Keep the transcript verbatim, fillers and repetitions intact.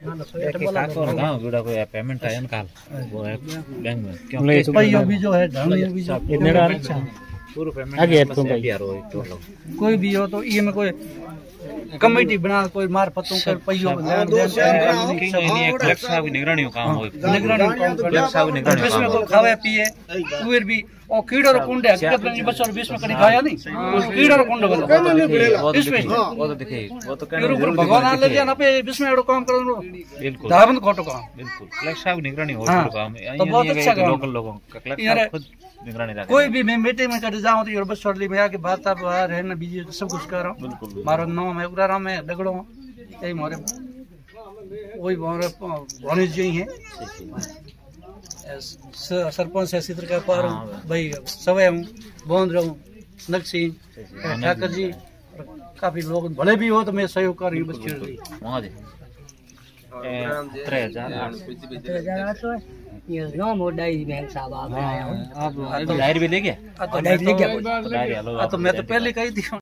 गाँव जुड़ा कोई पेमेंट आया ना काल वो है बैंक में क्यों पैयो भी जो है ढंग भी जो पूरा पेमेंट कोई भी हो तो ये में कोई कमेटी बना कोई मार पतों कर पैयो कलेक्टर साहब की निगरानी काम हो निगरानी कलेक्टर साहब की निगरानी इसमें को खावे पिए उर भी और कीड़ो रो कुंडे हकीकत में बस और बीस में कभी खाया नहीं उस कीड़ो रो कुंडे बोलो इसमें वो तो दिखे वो तो कहने भगवान ले लिया ना पे बीस में एड़ो काम करो बिल्कुल दाबन खोटो काम बिल्कुल कलेक्टर साहब की निगरानी हो काम तो बहुत अच्छा काम लोकल लोगों का कलेक्टर खुद निगरानी रखे कोई भी मैं मीटिंग में कर जाऊं तो ये बस छोड़ ली मैं आके बात आप रहना बीजी सब कुछ कर रहा हूं मारो नाम है उगरा राम है दगड़ो यही मोरे वही मोरे भोनिस जी हैं सरपंच है सिद्र का पार भाई सवे हूँ बोंद रहूँ नक्सी ठाकर जी काफी लोग भले भी हो तो मैं सहयोग कर रही हूँ बस चिड़ रही त्रे हजार आठ ये नाम हो डायरी बैंक साहब आप आया हूँ आप डायरी भी ले गया डायरी ले गया तो मैं तो पहले कही थी।